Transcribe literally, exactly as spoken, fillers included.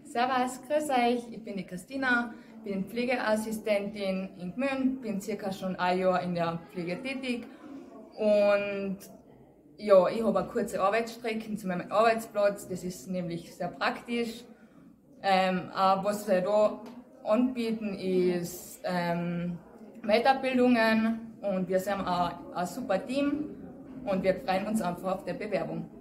Servus, grüß euch, ich bin die Christina, bin Pflegeassistentin in Gmünd, bin circa schon ein Jahr in der Pflege tätig und ja, ich habe eine kurze Arbeitsstrecke zu meinem Arbeitsplatz, das ist nämlich sehr praktisch. Ähm, auch was wir da anbieten ist ähm, Weiterbildungen und wir sind auch ein super Team und wir freuen uns einfach auf die Bewerbung.